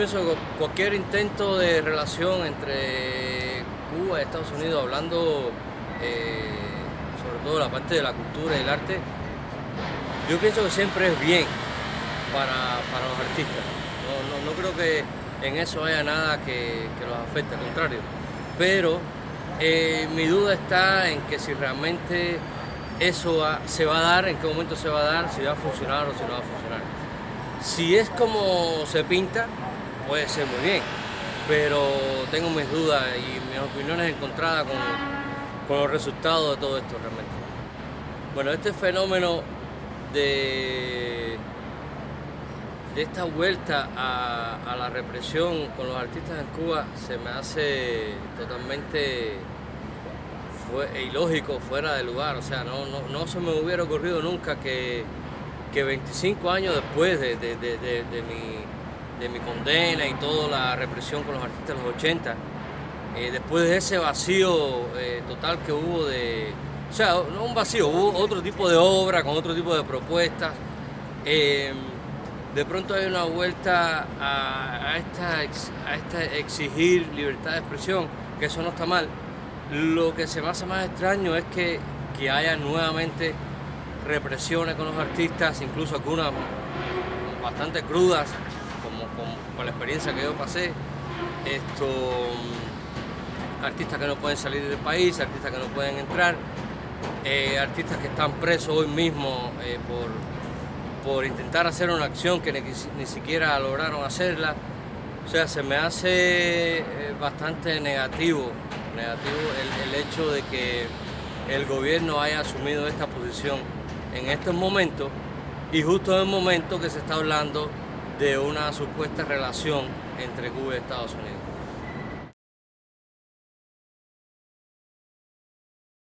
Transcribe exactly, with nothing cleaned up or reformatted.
pienso que cualquier intento de relación entre Cuba y Estados Unidos, hablando eh, sobre todo la parte de la cultura y el arte, yo pienso que siempre es bien para, para los artistas. No, no, no creo que en eso haya nada que, que los afecte, al contrario. Pero eh, mi duda está en que si realmente eso va, se va a dar, en qué momento se va a dar, si va a funcionar o si no va a funcionar. Si es como se pinta, puede ser muy bien, pero tengo mis dudas y mis opiniones encontradas con, con los resultados de todo esto realmente. Bueno, este fenómeno de, de esta vuelta a, a la represión con los artistas en Cuba se me hace totalmente fue, ilógico, fuera de lugar. O sea, no, no, no se me hubiera ocurrido nunca que, que veinticinco años después de, de, de, de, de, mi, de mi condena y toda la represión con los artistas de los ochenta, eh, después de ese vacío eh, total que hubo de... O sea, no un vacío, hubo otro tipo de obra, con otro tipo de propuestas. Eh, de pronto hay una vuelta a, a, esta, a esta exigir libertad de expresión, que eso no está mal. Lo que se me hace más extraño es que, que haya nuevamente represiones con los artistas, incluso algunas bastante crudas, como, como con la experiencia que yo pasé. Esto, artistas que no pueden salir del país, artistas que no pueden entrar. Eh, artistas que están presos hoy mismo eh, por, por intentar hacer una acción que ni, ni siquiera lograron hacerla. O sea, se me hace eh, bastante negativo, negativo el, el hecho de que el gobierno haya asumido esta posición en estos momentos y justo en el momento que se está hablando de una supuesta relación entre Cuba y Estados Unidos.